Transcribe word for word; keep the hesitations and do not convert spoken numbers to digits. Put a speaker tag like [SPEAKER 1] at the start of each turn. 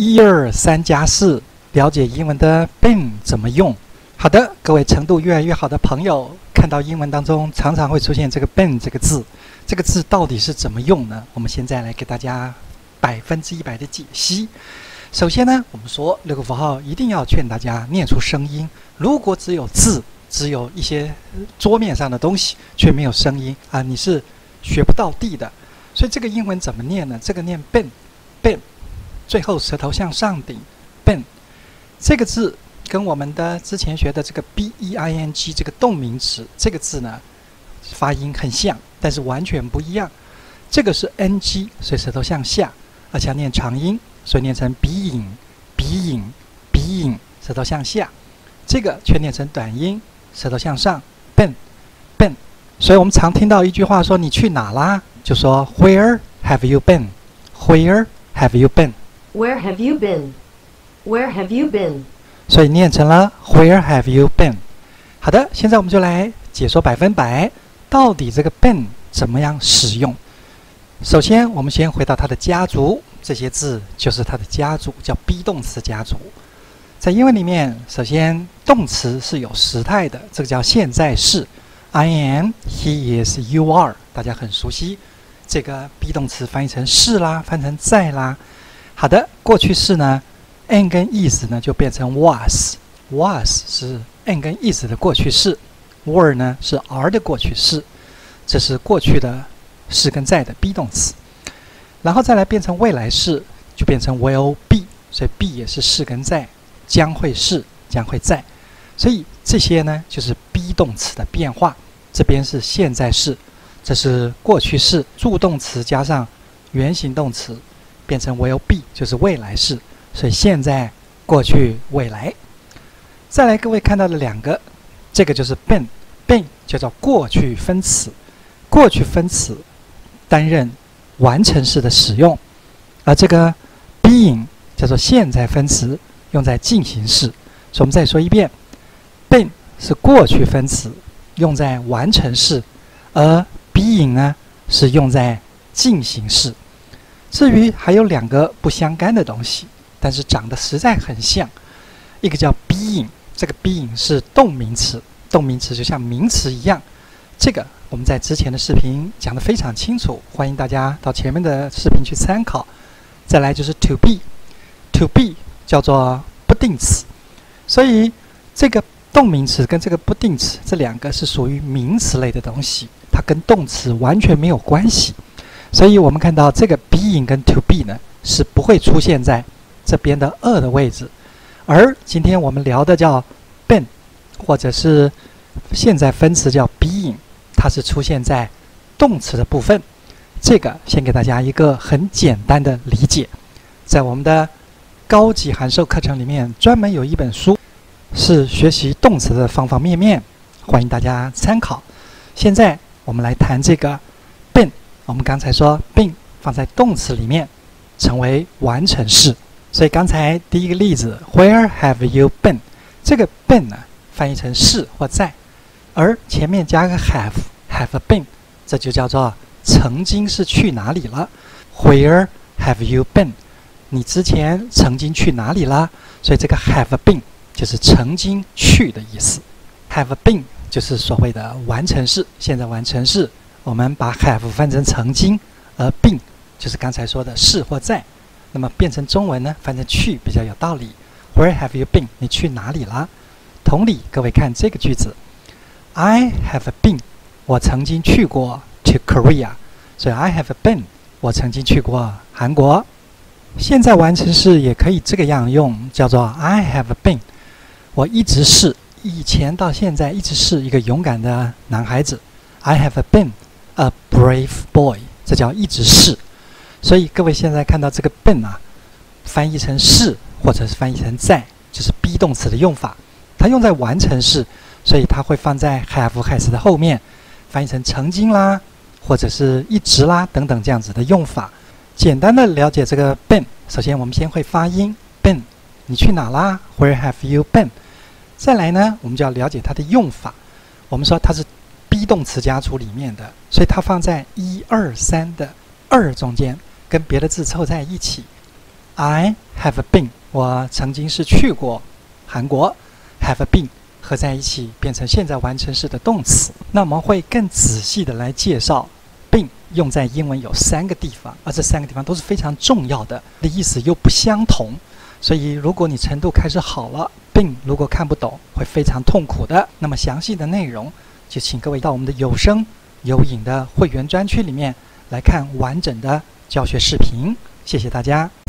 [SPEAKER 1] 一二三加四，了解英文的 been 怎么用。好的，各位程度越来越好的朋友，看到英文当中常常会出现这个 been 这个字，这个字到底是怎么用呢？我们现在来给大家百分之一百的解析。首先呢，我们说六个符号一定要劝大家念出声音。如果只有字，只有一些桌面上的东西，却没有声音啊，你是学不到地的。所以这个英文怎么念呢？这个念 been been， 最后舌头向上顶 been 这个字。跟我们的之前学的这个 b e i n g 这个动名词这个字呢，发音很像，但是完全不一样。这个是 ng， 所以舌头向下，而且要念长音，所以念成鼻影、鼻影、鼻影，舌头向下。这个却念成短音，舌头向上 ，been been。所以我们常听到一句话说：“你去哪啦？”就说 Where have you been? Where have you been?
[SPEAKER 2] Where have you been? Where have you been?
[SPEAKER 1] 所以念成了 Where have you been？ 好的，现在我们就来解说百分百，到底这个 been 怎么样使用。首先，我们先回到它的家族，这些字就是它的家族，叫 be 动词家族。在英文里面，首先动词是有时态的，这个叫现在式 ，I am, he is, you are， 大家很熟悉。这个 be 动词翻译成是啦，翻成在啦。好的，过去式呢？ N 跟 is 呢就变成 was， was 是 N 跟 is 的过去式 ，were 呢是 are 的过去式，这是过去的是跟在的 be 动词，然后再来变成未来式，就变成 will be， 所以 be 也是是跟在，将会是将会在，所以这些呢就是 be 动词的变化。这边是现在式，这是过去式，助动词加上原形动词变成 will be， 就是未来式。 所以现在、过去、未来。再来，各位看到的两个，这个就是 been， been 叫做过去分词，过去分词担任完成式的使用，而这个 being 叫做现在分词，用在进行式。所以我们再说一遍 ，been 是过去分词，用在完成式，而 being 呢是用在进行式。至于还有两个不相干的东西。 但是长得实在很像，一个叫 being， 这个 being 是动名词，动名词就像名词一样。这个我们在之前的视频讲得非常清楚，欢迎大家到前面的视频去参考。再来就是 to be，to be 叫做不定词，所以这个动名词跟这个不定词这两个是属于名词类的东西，它跟动词完全没有关系。所以我们看到这个 being 跟 to be 呢是不会出现在 这边的二的位置，而今天我们聊的叫 been， 或者是现在分词叫 being， 它是出现在动词的部分。这个先给大家一个很简单的理解，在我们的高级函授课程里面，专门有一本书是学习动词的方方面面，欢迎大家参考。现在我们来谈这个 been， 我们刚才说 been 放在动词里面，成为完成式。 所以刚才第一个例子 ，Where have you been？ 这个 been 呢翻译成是或在，而前面加个 have have been， 这就叫做曾经是去哪里了。Where have you been？ 你之前曾经去哪里啦？所以这个 have been 就是曾经去的意思。have been 就是所谓的完成式，现在完成式，我们把 have 翻成曾经，而 been 就是刚才说的是或在。 那么变成中文呢，翻成去比较有道理。Where have you been？ 你去哪里啦？同理，各位看这个句子 ，I have been， 我曾经去过 to Korea， 所以 I have been， 我曾经去过韩国。现在完成式也可以这个样用，叫做 I have been， 我一直是，以前到现在一直是一个勇敢的男孩子。I have been a brave boy， 这叫一直是。 所以各位现在看到这个 been 啊，翻译成是或者是翻译成在，就是 be 动词的用法。它用在完成式，所以它会放在 have has 的后面，翻译成曾经啦，或者是一直啦等等这样子的用法。简单的了解这个 been， 首先我们先会发音 been， 你去哪啦 ？Where have you been？ 再来呢，我们就要了解它的用法。我们说它是 be 动词家族里面的，所以它放在一二三的二中间。 跟别的字凑在一起 I have been， 我曾经是去过韩国。have been 合在一起变成现在完成式的动词。那我们会更仔细的来介绍 been 用在英文有三个地方，而这三个地方都是非常重要的，的意思又不相同。所以如果你程度开始好了， been 如果看不懂会非常痛苦的。那么详细的内容就请各位到我们的有声有影的会员专区里面来看完整的教学视频。谢谢大家。